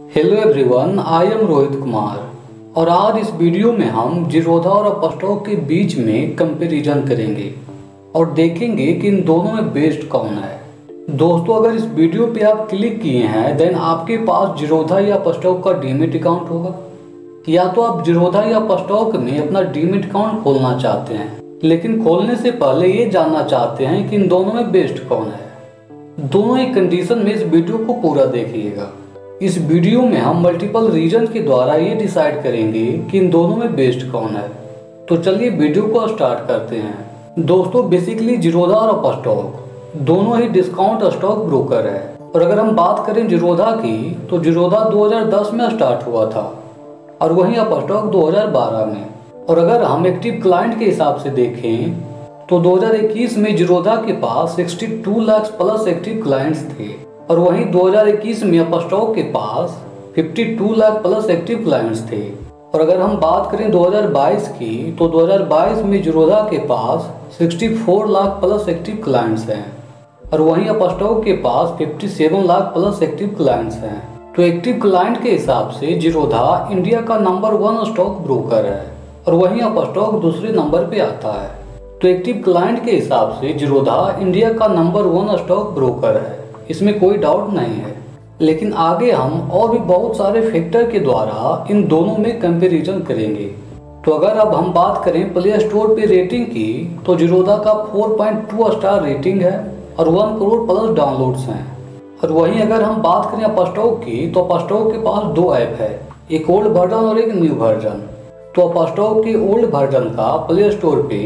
Hello everyone, I am Rohit Kumar और आज इस वीडियो में हम जीरोधा और अपस्टॉक के बीच में कंपैरिजन करेंगे और देखेंगे कि इन दोनों में बेस्ट कौन है। दोस्तों, अगर इस वीडियो पे आप क्लिक किए हैं देन आपके पास जीरोधा या अपस्टॉक का डीमैट अकाउंट होगा, या तो आप जीरोधा या अपस्टॉक में अपना डीमैट अकाउंट खोलना चाहते हैं, लेकिन खोलने से पहले ये जानना चाहते हैं कि इन दोनों में बेस्ट कौन है। दोनों ही कंडीशन में इस वीडियो को पूरा देखिएगा। इस वीडियो में हम मल्टीपल रीजन के द्वारा ये डिसाइड करेंगे कि इन दोनों में बेस्ट कौन है। तो चलिए वीडियो को स्टार्ट करते हैं। दोस्तों, बेसिकली जीरोधा और अपस्टॉक दोनों ही डिस्काउंट स्टॉक ब्रोकर है, और अगर हम बात करें जीरोधा की तो जीरोधा 2010 में स्टार्ट हुआ था और वहीं अपस्टॉक 2012 में। और अगर हम एक्टिव क्लाइंट के हिसाब से देखें तो 2021 में जीरोधा के पास 62 लाख प्लस एक्टिव क्लाइंट्स थे और वहीं 2021 में अपस्टॉक के पास 52 लाख प्लस एक्टिव क्लाइंट्स थे। और अगर हम बात करें 2022 की तो 2022 में जीरोधा के पास 64 लाख प्लस एक्टिव क्लाइंट्स हैं और वहीं अपस्टॉक के पास 57 लाख प्लस एक्टिव क्लाइंट्स हैं। तो एक्टिव क्लाइंट के हिसाब से जीरोधा इंडिया का नंबर 1 स्टॉक ब्रोकर है और वहीं अपस्टॉक दूसरे नंबर पे आता है। तो एक्टिव क्लाइंट के हिसाब से जीरोधा इंडिया का नंबर 1 स्टॉक ब्रोकर है, इसमें कोई डाउट नहीं है। लेकिन आगे हम और भी बहुत सारे फैक्टर के द्वारा इन दोनों में कंपैरिजन करेंगे। तो अगर अब हम बात करें प्ले स्टोर पे रेटिंग की तो जीरोधा का 4.2 स्टार रेटिंग है और 1 करोड़ प्लस डाउनलोड्स हैं। और वहीं अगर हम बात करें अपस्टॉक की तो अपस्टॉक के पास 2 ऐप है, एक ओल्ड वर्जन और एक न्यू वर्जन। तो अपस्टॉक के ओल्ड वर्जन का प्ले स्टोर पे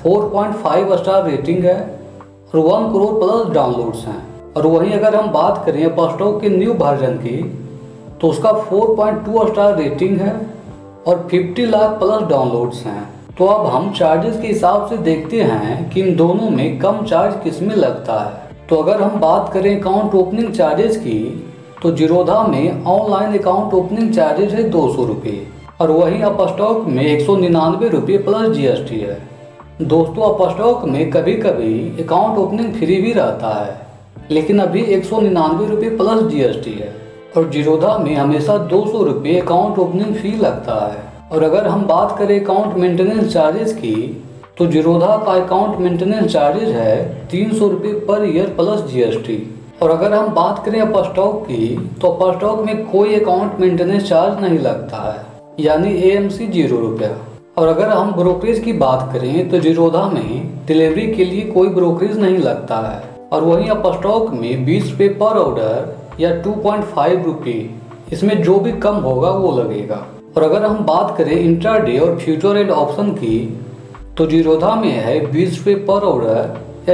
4.5 स्टार रेटिंग है और 1 करोड़ प्लस डाउनलोड्स हैं। और वहीं अगर हम बात करें अपस्टॉक के न्यू वर्जन की तो उसका 4.2 स्टार रेटिंग है और 50 लाख प्लस डाउनलोड्स हैं। तो अब हम चार्जेस के हिसाब से देखते हैं कि इन दोनों में कम चार्ज किस में लगता है। तो अगर हम बात करें अकाउंट ओपनिंग चार्जेस की तो जीरोधा में ऑनलाइन अकाउंट ओपनिंग चार्जेस है 200 रुपये और वहीं अपस्टॉक में 199 रुपये प्लस GST है। दोस्तों, अपस्टॉक में कभी कभी अकाउंट ओपनिंग फ्री भी रहता है, लेकिन अभी 199 रुपये प्लस GST है और जीरोधा में हमेशा 200 रुपये अकाउंट ओपनिंग फी लगता है। और अगर हम बात करें अकाउंट मेंटेनेंस चार्जेस की तो जीरोधा का अकाउंट मेंटेनेंस चार्जेस है 300 रुपये पर ईयर प्लस GST। और अगर हम बात करें अपस्टॉक की तो अपस्टॉक में कोई अकाउंट मेंटेनेंस चार्ज नहीं लगता है, यानी AMC 0 रुपया। और अगर हम ब्रोकरेज की बात करें तो जीरोधा में डिलीवरी के लिए कोई ब्रोकरेज नहीं लगता है और वहीं अपस्टॉक में 20 रुपये पर ऑर्डर या 2.5 रुपये, इसमें जो भी कम होगा वो लगेगा। और अगर हम बात करें इंट्राडे और फ्यूचर एंड ऑप्शन की तो जीरोधा में है 20 रुपये पर ऑर्डर या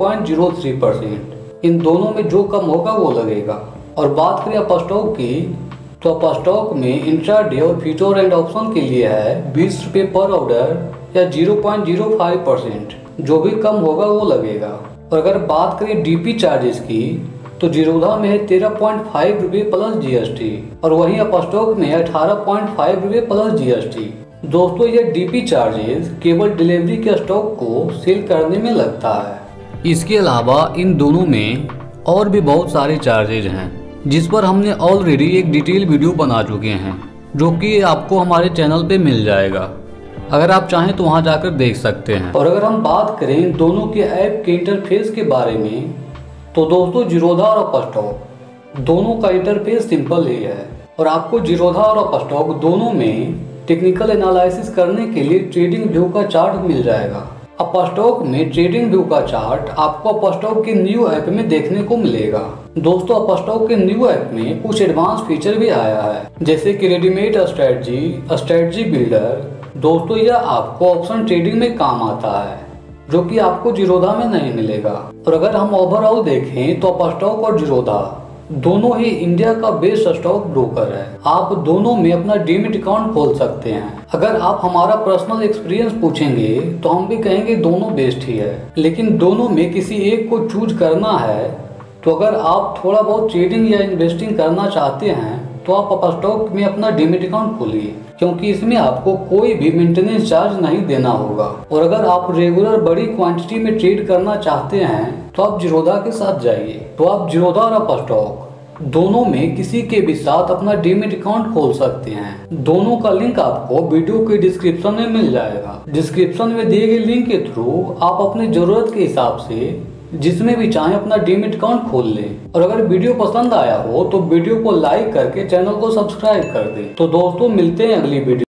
0.03%, इन दोनों में जो कम होगा वो लगेगा। और बात करें अपस्टॉक की तो अपस्टॉक में इंट्राडे और फ्यूचर एंड ऑप्शन के लिए है 20 रुपये पर ऑर्डर या 0.05%, जो भी कम होगा वो लगेगा। और अगर बात करें DP चार्जेस की तो जीरोधा में है 13.5 रुपये प्लस GST और वहीं अपस्टॉक में है 18.5 रुपये प्लस GST। दोस्तों, ये DP चार्जेस केवल डिलीवरी के स्टॉक को सेल करने में लगता है। इसके अलावा इन दोनों में और भी बहुत सारे चार्जेज हैं जिस पर हमने ऑलरेडी एक डिटेल वीडियो बना चुके हैं, जो कि आपको हमारे चैनल पे मिल जाएगा। अगर आप चाहें तो वहां जाकर देख सकते हैं। और अगर हम बात करें इन दोनों के ऐप के इंटरफेस के बारे में तो दोस्तों, जीरोधा और अपस्टॉक दोनों का इंटरफेस सिंपल ही है और आपको जीरोधा और अपस्टॉक दोनों में टेक्निकल एनालिसिस करने के लिए ट्रेडिंग व्यू का चार्ट मिल जाएगा। अपस्टॉक में ट्रेडिंग व्यू का चार्ट आपको अपस्टॉक के न्यू ऐप में देखने को मिलेगा। दोस्तों, अपस्टॉक के न्यू ऐप में कुछ एडवांस फीचर भी आया है, जैसे कि रेडीमेड स्ट्रेटजी बिल्डर। दोस्तों, यह आपको ऑप्शन ट्रेडिंग में काम आता है, जो कि आपको जीरोधा में नहीं मिलेगा। और अगर हम ओवरऑल देखें तो अपस्टॉक और जीरोधा दोनों ही इंडिया का बेस्ट स्टॉक ब्रोकर है। आप दोनों में अपना डीमैट अकाउंट खोल सकते हैं। अगर आप हमारा पर्सनल एक्सपीरियंस पूछेंगे तो हम भी कहेंगे दोनों बेस्ट ही है, लेकिन दोनों में किसी एक को चूज करना है तो अगर आप थोड़ा बहुत ट्रेडिंग या इन्वेस्टिंग करना चाहते हैं तो आप अपस्टॉक में अपना डीमैट अकाउंट खोलिए, क्योंकि इसमें आपको कोई भी मेंटेनेंस चार्ज नहीं देना होगा। और अगर आप रेगुलर बड़ी क्वांटिटी में ट्रेड करना चाहते हैं तो आप जीरोधा के साथ जाइए। तो आप जीरोधा और अपस्टॉक दोनों में किसी के भी साथ अपना डीमैट अकाउंट खोल सकते हैं। दोनों का लिंक आपको वीडियो के डिस्क्रिप्शन में मिल जाएगा। डिस्क्रिप्शन में दिए गए लिंक के थ्रू आप अपनी जरूरत के हिसाब से जिसमें भी चाहें अपना डीमैट अकाउंट खोल लें। और अगर वीडियो पसंद आया हो तो वीडियो को लाइक करके चैनल को सब्सक्राइब कर दें। तो दोस्तों मिलते हैं अगली वीडियो।